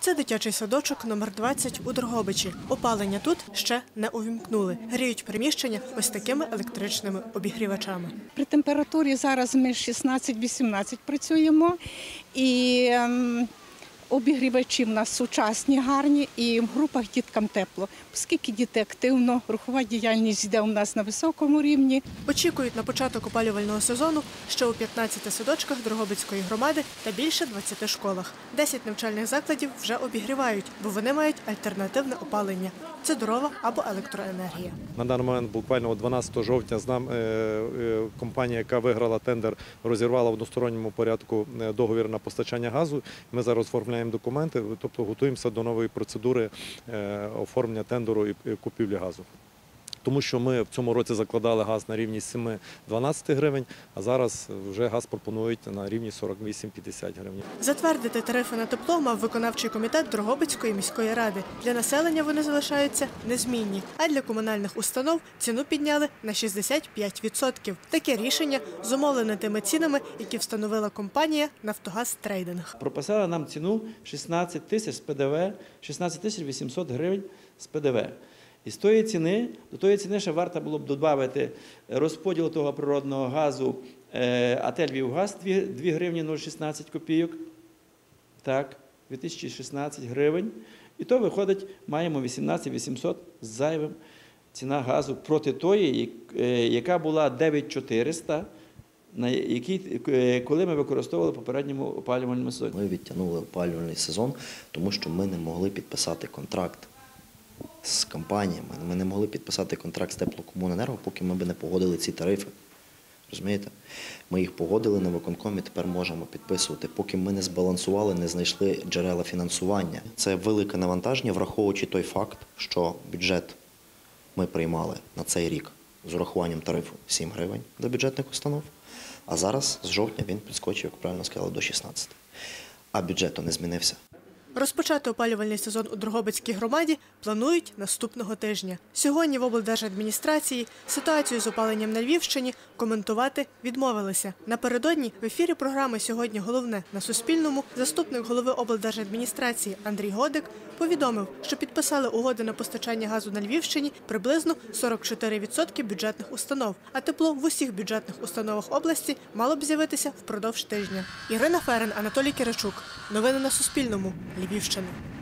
Це дитячий садочок номер 20 у Дрогобичі. Опалення тут ще не увімкнули. Гріють приміщення ось такими електричними обігрівачами. При температурі зараз ми 16-18 працюємо і обігрівачі в нас сучасні, гарні і в групах діткам тепло. Оскільки діти активно, рухова діяльність йде у нас на високому рівні. Очікують на початок опалювального сезону ще у 15 садочках Дрогобицької громади та більше 20 школах. 10 навчальних закладів вже обігрівають, бо вони мають альтернативне опалення – це дрова або електроенергія. На даний момент, буквально 12 жовтня, компанія, яка виграла тендер, розірвала в односторонньому порядку договір на постачання газу. Ми зараз оформляємо документи, тобто готуємося до нової процедури оформлення тендеру і купівлі газу. Тому що ми в цьому році закладали газ на рівні 7-12 гривень, а зараз вже газ пропонують на рівні 48-50 гривень. Затвердити тарифи на тепло мав виконавчий комітет Дрогобицької міської ради. Для населення вони залишаються незмінні, а для комунальних установ ціну підняли на 65%. Таке рішення зумовлене тими цінами, які встановила компанія «Нафтогаз Трейдинг». Прописали нам ціну 16 тисяч з ПДВ, 16 тисяч 800 гривень з ПДВ. І до тої ціни ще варто було б додати розподіл того природного газу АТ «Львівгаз» 2 гривні 016 копійок, так, 2016 гривень. І то виходить, маємо 18 800 з зайвим ціна газу проти тої, яка була 9400, коли ми використовували в попередньому опалювальному сезоні. Ми відтягнули опалювальний сезон, тому що ми не могли підписати контракт з компаніями. Ми не могли підписати контракт з Теплокомуненерго, поки ми б не погодили ці тарифи. Розумієте? Ми їх погодили на виконкомі, тепер можемо підписувати. Поки ми не збалансували, не знайшли джерела фінансування. Це велике навантаження, враховуючи той факт, що бюджет ми приймали на цей рік з урахуванням тарифу 7 гривень до бюджетних установ, а зараз з жовтня він підскочив, як правильно сказали, до 16. А бюджет то не змінився. Розпочати опалювальний сезон у Дрогобицькій громаді планують наступного тижня. Сьогодні в облдержадміністрації ситуацію з опаленням на Львівщині коментувати відмовилися. Напередодні в ефірі програми «Сьогодні головне» на Суспільному заступник голови облдержадміністрації Андрій Годик повідомив, що підписали угоди на постачання газу на Львівщині приблизно 44% бюджетних установ, а тепло в усіх бюджетних установах області мало б з'явитися впродовж тижня. Ірина Ферен, Анатолій Киричук. Новини на Суспільному. Львівщина.